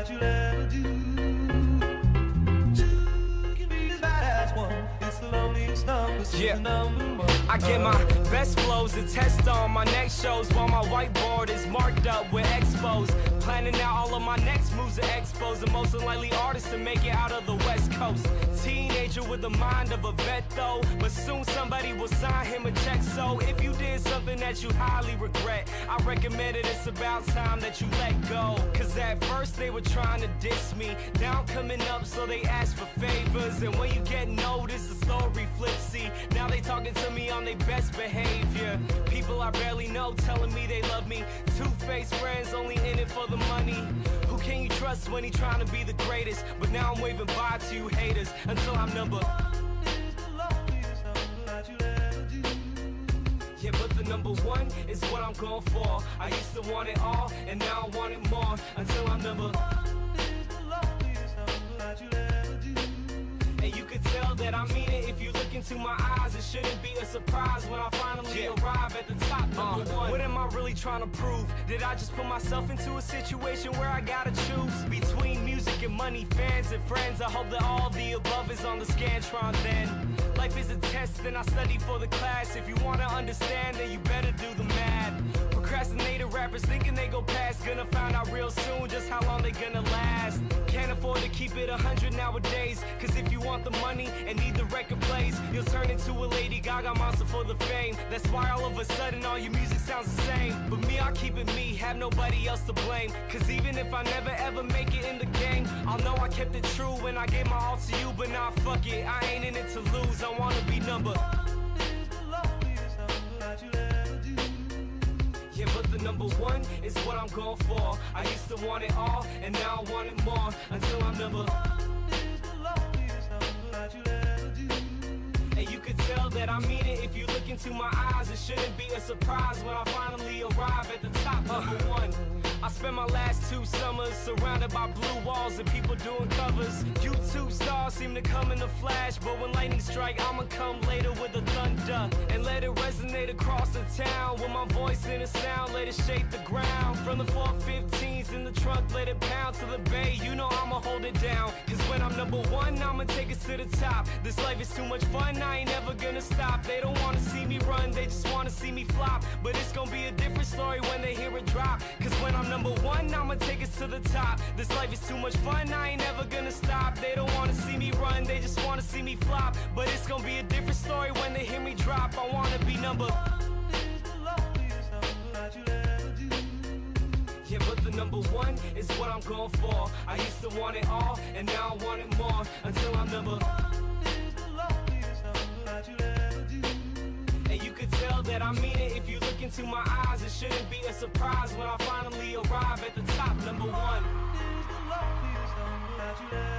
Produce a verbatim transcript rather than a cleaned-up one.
that you'll ever do. Two can be as bad as one. It's the loneliest number, so Yeah. the number one. I get my best flows to test on my next shows while my whiteboard is marked up with expos. Planning out all of my next moves at expos. The most unlikely artist to make it out of the West Coast. Teenager with the mind of a vet though, but soon somebody will sign him a check. So if you did something that you highly regret, I recommend it, it's about time that you let go. Cause at first they were trying to diss me, now I'm coming up so they ask for favors. And when you get noticed, the story flips, see. Now they talking to me on their best behavior. People I barely know telling me they love me. Two-faced friends only in it for the money. Who can you trust when he trying to be the greatest? But now I'm waving bye to you haters until I'm number Is the loneliest number that you'll ever do. Yeah, but the number one is what I'm going for. I used to want it all, and now I want it more. Until I'm number Is the loneliest number that you'll ever do. and you could tell that I mean it if you look into my eyes. It shouldn't be a surprise when I finally Yeah. arrive at the top, number uh, one. What am I really trying to prove? Did I just put myself into a situation where I gotta choose between music and money, fans and friends? I hope that all the above is on the Scantron then. Life is a test and I study for the class. If you wanna understand, then you better do the math. Procrastinated rappers thinking they go past, gonna find out real soon just how long they gonna last. Can't afford to keep it a hundred nowadays, cause if you want the money and need the record plays, you'll turn into a Lady Gaga monster for the fame. That's why all of a sudden all your music sounds the same. But me, I keep it me, have nobody else to blame. Cause even if I never ever make it in the game, I'll know I kept it true when I gave my all to you. But nah, fuck it, I ain't in it to lose, I wanna be number Is the loneliest number that you'll ever do. Yeah, but the number one is what I'm going for. I used to want it all, and now I want it more. Until I'm number Is the loneliest number that you'll ever do. and you could tell that I mean it if you look into my eyes. It shouldn't be a surprise when I finally arrive at the top, number one. I spent my last two summers surrounded by blue walls and people doing covers. YouTube stars seem to come in a flash, but when lightning strike, I'ma come later with the thunder and let it resonate across the town. With my voice in a sound, let it shake the ground. From the four fifteens in the trunk, let it pound to the bay. You know I'ma hold it down, cause when I'm number one, I'ma take it to the top. This life is too much fun, I ain't never gonna stop. They don't wanna see me run, they just wanna see me flop. But it's gonna be a different story when they hear it drop. Cause when I'm number one, I'ma take it to the top. This life is too much fun, I ain't never gonna stop. They don't wanna see me run, they just wanna see me flop. But it's gonna be a different story when they hear me drop. I wanna be number Is the loneliest number that you'll ever do. yeah, but the number one is what I'm going for. I used to want it all, and now I want it more. Until I'm number Is the loneliest number that you'll ever do. and you could tell that I mean it if you look into my eyes. It shouldn't be a surprise when I finally arrive at the top, number one. Is the loneliest number that you'll ever do.